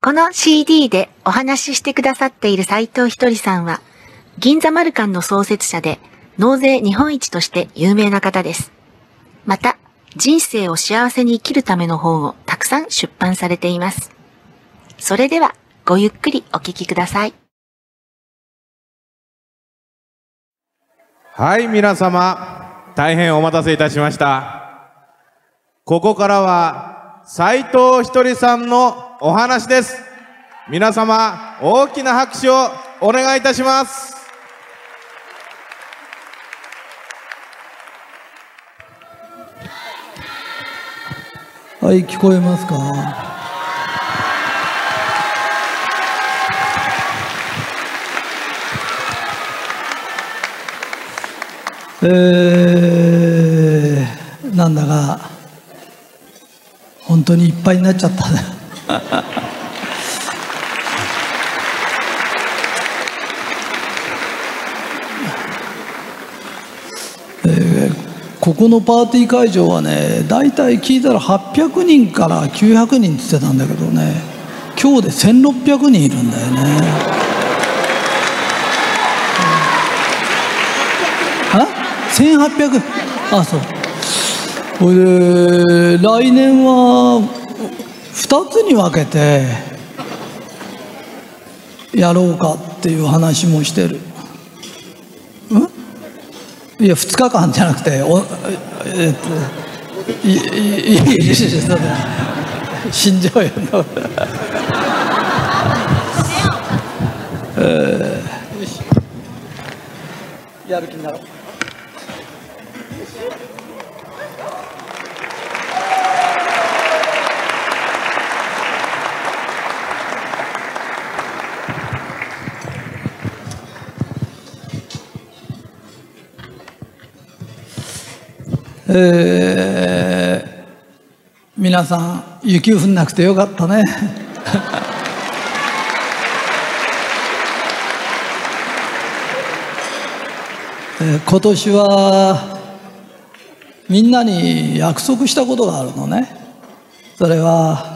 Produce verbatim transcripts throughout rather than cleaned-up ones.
この シーディー でお話ししてくださっている斉藤ひとりさんは、銀座マルカンの創設者で、納税日本一として有名な方です。また、人生を幸せに生きるための本をたくさん出版されています。それでは、ごゆっくりお聞きください。 はい、皆様、大変お待たせいたしました。ここからは、斉藤ひとりさんのお話です。皆様、大きな拍手をお願いいたします。 はい、聞こえますか。えー、なんだか本当にいっぱいになっちゃったね。えー、ここのパーティー会場はね、大体聞いたらはっぴゃくにんからきゅうひゃくにんって言ってたんだけどね、今日でせんろっぴゃくにんいるんだよね。あ、せんはっぴゃく。あ、そう。これで来年はふたつに分けてやろうかっていう話もしてる。ん？いや、ふつかかんじゃなくて、おえっといいいいいい死んじゃうよな。えー、やる気になろう。えー、皆さん雪降んなくてよかったね。えー、今年はみんなに約束したことがあるのね。それ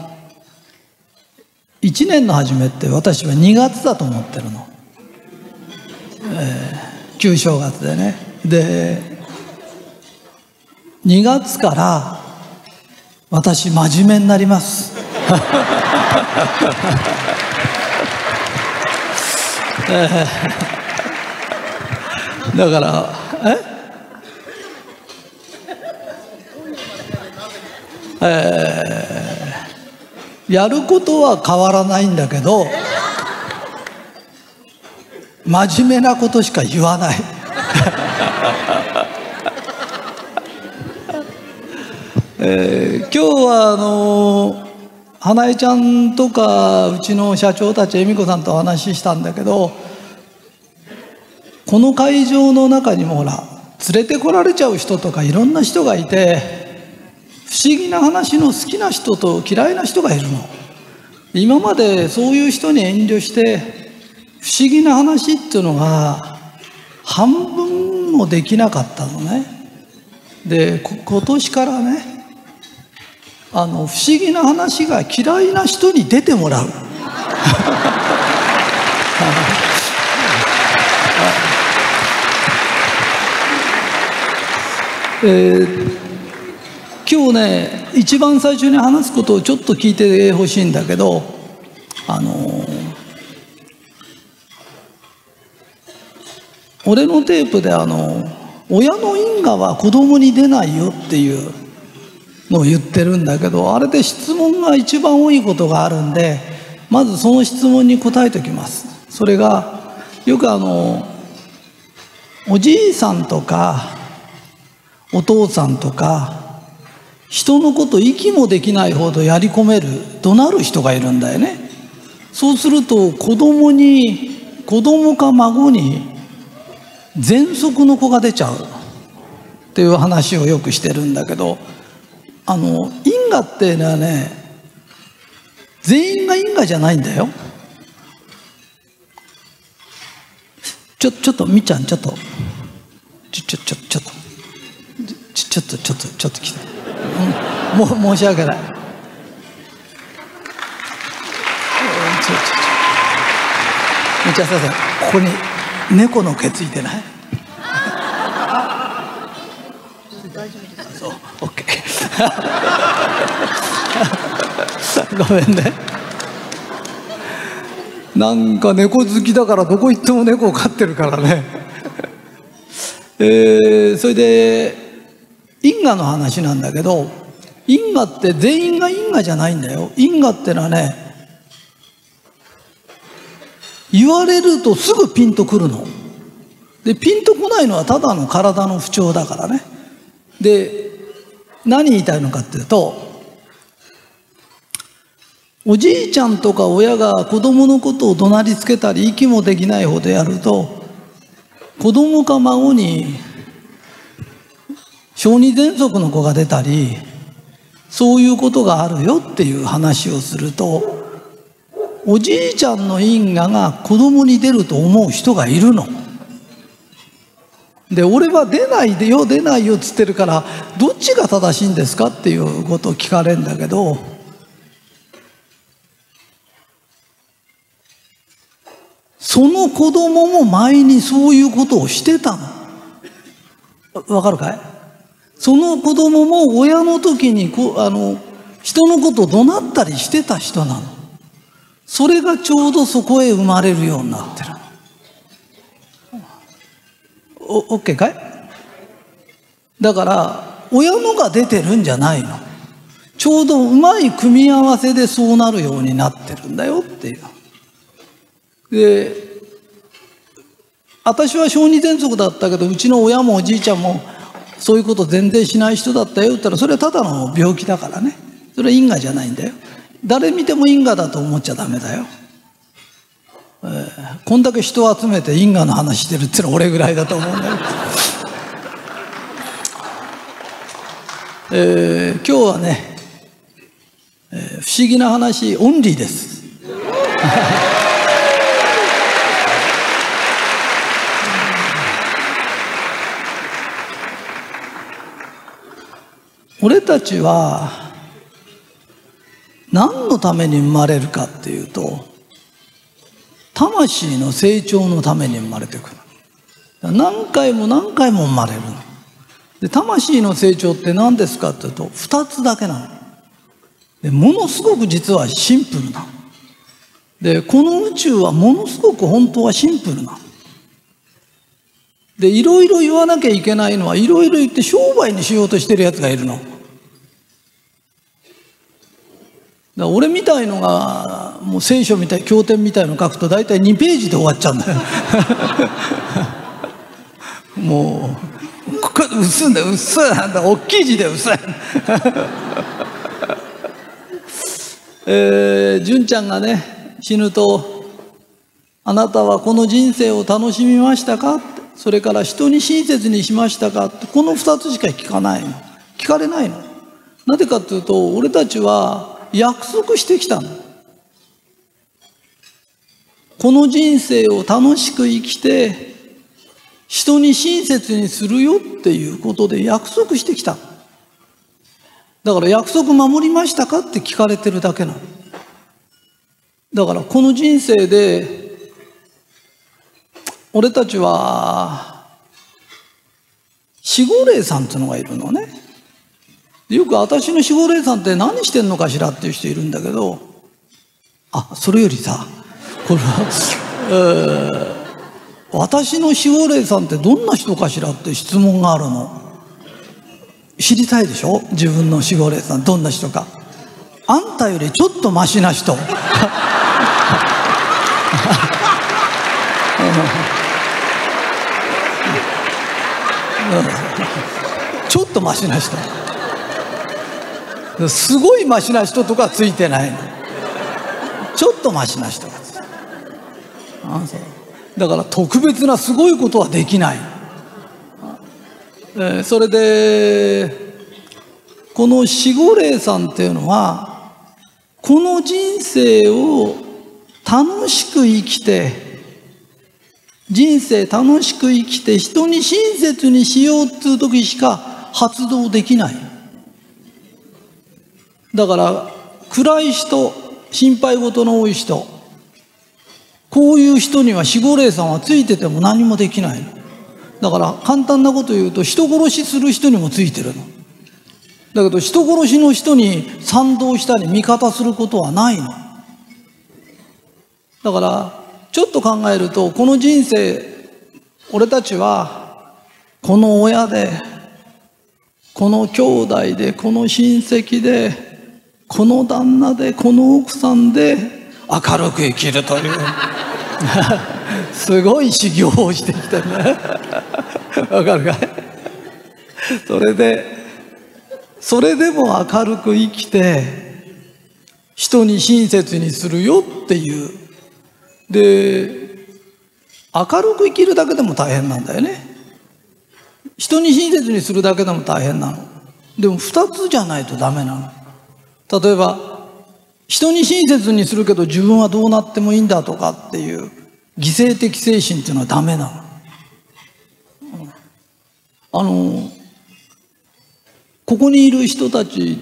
はいちねんの初めって私はにがつだと思ってるの、えー、旧正月でね。でにがつから私真面目になります。えー、だからええー、やることは変わらないんだけど真面目なことしか言わない。えー、今日はあの花江ちゃんとかうちの社長たち恵美子さんとお話ししたんだけど、この会場の中にもほら連れてこられちゃう人とかいろんな人がいて、不思議な話の好きな人と嫌いな人がいるの。今までそういう人に遠慮して不思議な話っていうのが半分もできなかったのね。で今年からね、あの不思議な話が嫌いな人に出てもらう。えー、今日ね一番最初に話すことをちょっと聞いてほしいんだけど、あのー、俺のテープであの親の因果は子供に出ないよっていうのを言ってるんだけど、あれで質問が一番多いことがあるんで、まずその質問に答えておきます。それがよくあのおじいさんとかお父さんとか人のこと息もできないほどやり込める怒鳴る人がいるんだよね。そうすると子供に子供か孫に喘息の子が出ちゃうっていう話をよくしてるんだけど、あの因果っていうのはね、全員が因果じゃないんだよ。ちょちょっとみっちゃんちょっとちょちょちょちょっとちょちょっとちょっとちょっと来て、もう申し訳ない。 ちょめっちゃささここに猫の毛ついてない？そう、オッケー。ごめんね。なんか猫好きだからどこ行っても猫を飼ってるからね。えー、それで因果の話なんだけど、因果って全員が因果じゃないんだよ。因果ってのはね、言われるとすぐピンとくるので、ピンとこないのはただの体の不調だからね。で、何言いたいのかっていうと、おじいちゃんとか親が子供のことを怒鳴りつけたり息もできないほどやると、子供か孫に小児喘息の子が出たり、そういうことがあるよっていう話をすると、おじいちゃんの因果が子供に出ると思う人がいるの。で、俺は出ないでよ出ないよっつってるから、どっちが正しいんですかっていうことを聞かれるんだけど、その子供も前にそういうことをしてたの。わかるかい？その子供も親の時にこあの人のことを怒鳴ったりしてた人なの。それがちょうどそこへ生まれるようになってる。お、オッケーかい？だから親のが出てるんじゃないの。ちょうどうまい組み合わせでそうなるようになってるんだよっていう。で、私は小児喘息だったけど、うちの親もおじいちゃんもそういうこと全然しない人だったよって言ったら、それはただの病気だからね。それは因果じゃないんだよ。誰見ても因果だと思っちゃダメだよ。えー、こんだけ人を集めて因果の話してるってのは俺ぐらいだと思うんだよ。えー、今日はね、えー、不思議な話オンリーです。俺たちは何のために生まれるかっていうと、魂の成長のために生まれてくる。何回も何回も生まれるので、魂の成長って何ですかっていうとふたつだけなので、ものすごく実はシンプルなので、この宇宙はものすごく本当はシンプルなので、いろいろ言わなきゃいけないのは、いろいろ言って商売にしようとしてるやつがいるの。だ俺みたいのがもう聖書みたい経典みたいの書くと大体にページで終わっちゃうんだよ。もうここ薄いんだよ、薄いなんだ、大きい字で薄い。えー、純ちゃんがね死ぬと、あなたはこの人生を楽しみましたかって、それから人に親切にしましたかって、このふたつしか聞かないの。聞かれないの。なぜかというと、俺たちは約束してきたの。この人生を楽しく生きて人に親切にするよっていうことで約束してきた。だから約束守りましたかって聞かれてるだけなの。だからこの人生で俺たちは守護霊さんっていうのがいるのね。よく私の守護霊さんって何してんのかしらっていう人いるんだけど、あ、それよりさ、これは、えー、私の守護霊さんってどんな人かしらって質問があるの。知りたいでしょ、自分の守護霊さんどんな人か。あんたよりちょっとマシな人。ちょっとマシな人、すごいマシな人とかついてないの。ちょっとマシな人がついてる。あ、そう。だから特別なすごいことはできない。えー、それでこの守護霊さんっていうのは、この人生を楽しく生きて人生楽しく生きて人に親切にしようっていう時しか発動できない。だから暗い人、心配事の多い人、 こういう人には守護霊さんはついてても何もできないの。だから簡単なこと言うと、人殺しする人にもついてるの。だけど人殺しの人に賛同したり味方することはないの。だからちょっと考えると、この人生俺たちはこの親で、この兄弟で、この親戚で、この旦那で、この奥さんで明るく生きるというすごい修行をしてきてねわかるかい？それでそれでも明るく生きて人に親切にするよっていう。で明るく生きるだけでも大変なんだよね。人に親切にするだけでも大変なの。でも二つじゃないとダメなの。例えば人に親切にするけど自分はどうなってもいいんだとかっていう犠牲的精神っていうのはダメなの。あのここにいる人たち、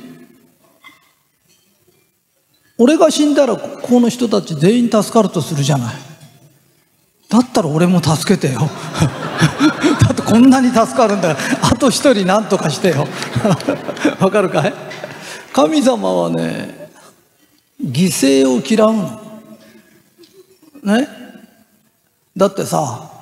俺が死んだらここの人たち全員助かるとするじゃない。だったら俺も助けてよだってこんなに助かるんだから、あと一人何とかしてよわかるかい？神様はね、犠牲を嫌うのね。だってさ、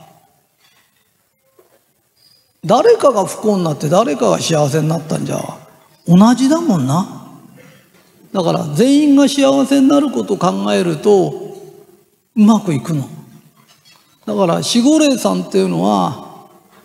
誰かが不幸になって誰かが幸せになったんじゃ同じだもんな。だから全員が幸せになることを考えるとうまくいくの。だから守護霊さんっていうのは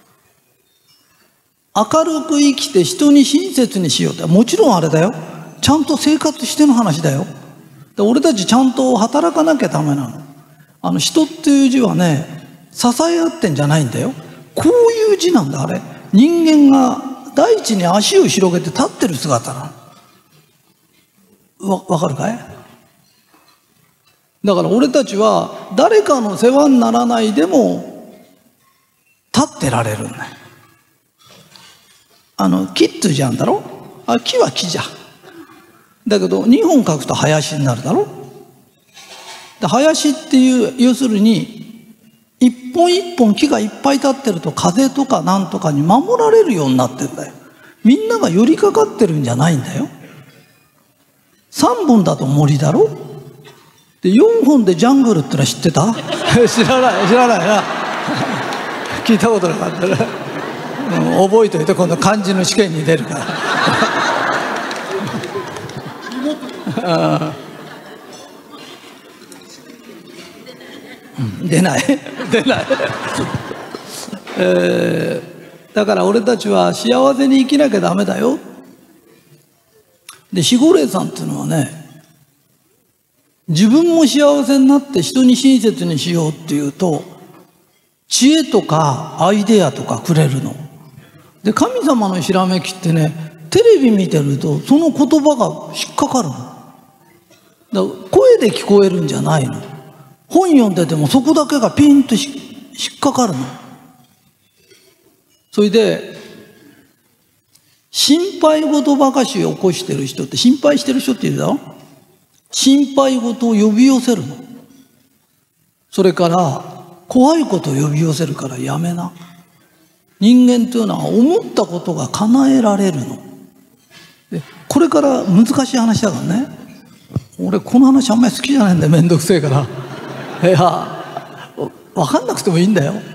明るく生きて人に親切にしようって、もちろんあれだよ、ちゃんと生活しての話だよ。で俺たちちゃんと働かなきゃダメなの。あの人っていう字はね、支え合ってんじゃないんだよ。こういう字なんだ。あれ人間が大地に足を広げて立ってる姿なの。わ、わかるかい？だから俺たちは誰かの世話にならないでも立ってられるんだよ。あの木ってじゃんだろ。あ、木は木じゃ。だけどにほん書くと林になるだろ。で林っていう要するに一本一本木がいっぱい立ってると風とかなんとかに守られるようになってんだよ。みんなが寄りかかってるんじゃないんだよ。さんぼんだと森だろ。でよんほんでジャングルってのは知ってた？知らない知らないな聞いたことなかったね、うん、覚えておいて、今度漢字の試験に出るからあ、うん、出ない出ない、えー、だから俺たちは幸せに生きなきゃダメだよ。で守護霊さんっていうのはね、自分も幸せになって人に親切にしようっていうと知恵とかアイデアとかくれるので、神様のひらめきってね、テレビ見てるとその言葉が引っかかるの。だから声で聞こえるんじゃないの。本読んでてもそこだけがピンと引っかかるの。それで心配事ばかしを起こしてる人って、心配してる人っているだろ。心配事を呼び寄せるの。それから怖いことを呼び寄せるからやめな。人間というのは思ったことが叶えられるので、これから難しい話だからね。俺この話あんまり好きじゃないんだよ、めんどくせえから。いや分かんなくてもいいんだよ。